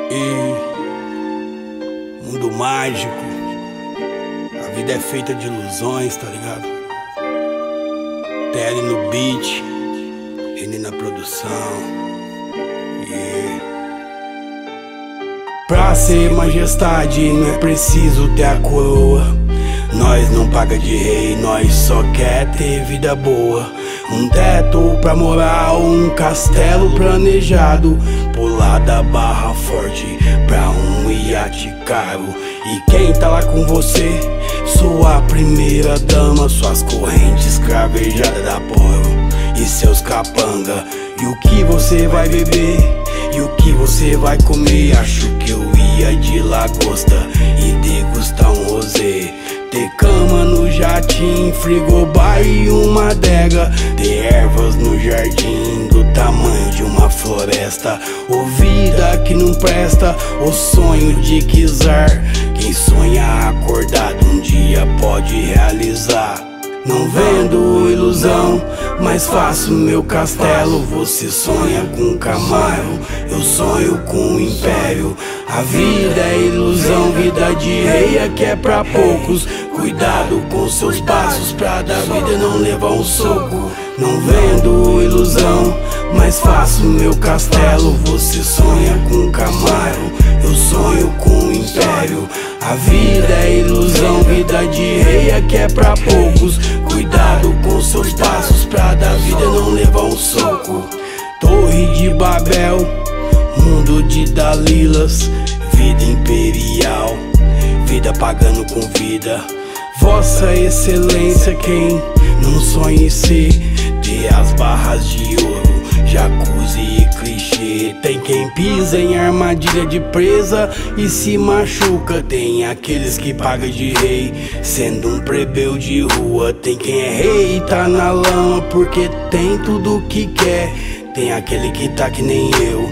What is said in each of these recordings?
E mundo mágico, a vida é feita de ilusões, tá ligado? TL no beat, N na produção. Pra ser majestade não é preciso ter a coroa. Nós não paga de rei, nós só quer ter vida boa. Um teto pra morar, um castelo planejado, pular da Barra Forte pra um iate caro. E quem tá lá com você? Sua primeira dama, suas correntes escravejadas da poro e seus capanga. E o que você vai beber? E o que você vai comer? Acho que eu ia de lagosta e degustar um rosé. Ter cama no jardim, frigobar e uma adega. Ter ervas no jardim do tamanho de uma floresta. Ou vida que não presta, o sonho de quiser. Quem sonha acordado um dia pode realizar. Não vendo ilusão, mas faço meu castelo. Você sonha com Camaro, eu sonho com império. A vida é ilusão, vida de rei aqui é pra poucos. Cuidado com seus passos pra da vida não levar um soco. Não vendo ilusão, mas faço meu castelo. Você sonha com Camaro, eu sonho com império. A vida é ilusão, vida de rei aqui é pra poucos. Cuidado com seus passos pra da vida não levar um soco. Torre de Babel, mundo de Dalilas, vida imperial, vida pagando com vida. Vossa excelência, quem não sonha em ser, ter as barras de ouro, jacuzzi e clichê. Tem quem pisa em armadilha de presa e se machuca. Tem aqueles que pagam de rei, sendo um plebeu de rua. Tem quem é rei e tá na lama porque tem tudo que quer. Tem aquele que tá que nem eu,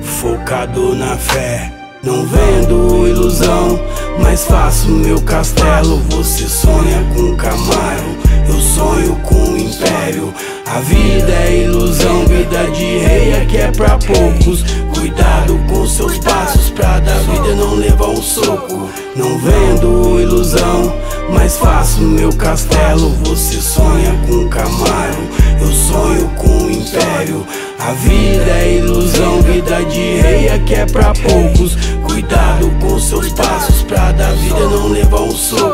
focado na fé. Não vendo ilusão, mas faço meu castelo. Você sonha com Camaro, eu sonho com império. A vida é ilusão, vida de rei aqui é pra poucos. Cuidado com seus passos pra da vida não levar um soco. Não vendo ilusão, mas faço meu castelo. Você sonha com Camaro, eu sonho com império. A vida é ilusão, vida de rei aqui é pra poucos. Cuidado com seus passos pra da vida não levar um soco.